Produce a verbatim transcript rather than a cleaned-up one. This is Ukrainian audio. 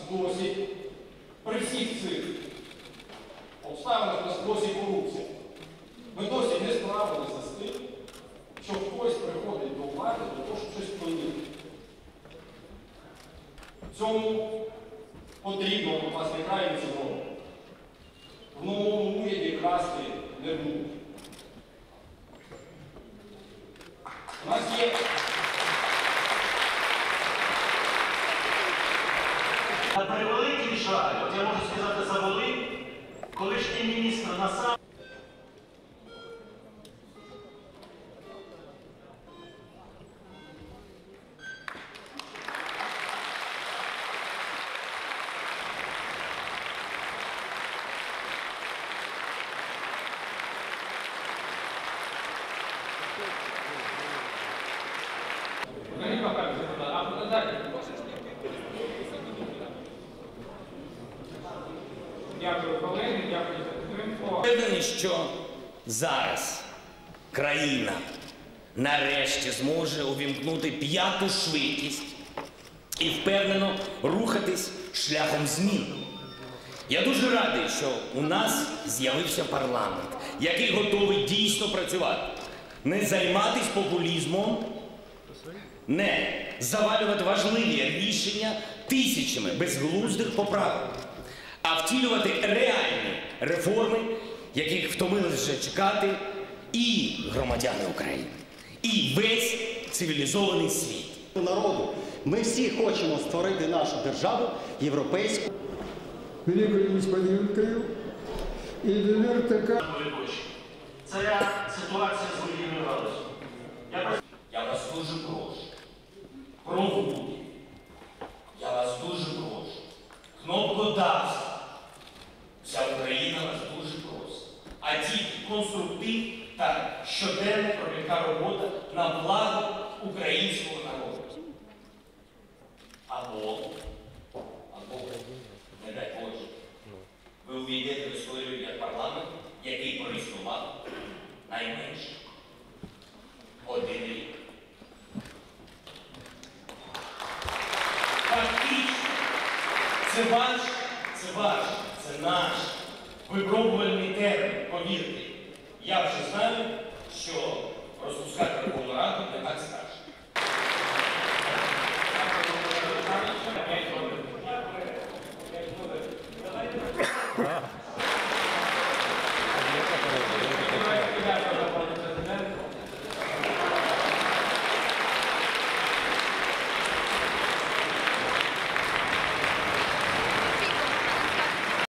досі, при всіх цих обставинах нас досі корупція. Ми досі не справилися з тим, що хтось приходить до влади для того, щоб щось вплинути. Цьому потрібно, власне, крайній цього. В новому уряді красти не будуть. У нас є... На превеликий жаль, от я можу сказати за Волинь, колишній міністр насам... Дякую, колеги, дякую за підтримку. Впевнений, що зараз країна нарешті зможе увімкнути п'яту швидкість і впевнено рухатись шляхом змін. Я дуже радий, що у нас з'явився парламент, який готовий дійсно працювати. Не займатися популізмом, не завалювати важливі рішення тисячами безглуздих поправок, а втілювати реальні реформи, яких втомились вже чекати і громадяни України, і весь цивілізований світ. Народу. Ми всі хочемо створити нашу державу європейську. Великою несподіванкою і довір така. Це ситуація з вугільною галузю. Я... Я вас дуже прошу. Пробуйте. Я вас дуже прошу. Кнопкодавство. Вся Україна вас дуже просить. А тільки конструктив та щоденна кропітка робота на благо українського народу. Або, або, не дай Боже, ви увійдете в історію як парламент, який проіснував найменше один рік. Фактично, це ваш, це ваш, це наш випробувальний термін, повірте. Я вже знаю, що розпускати Верховну Раду не так стане.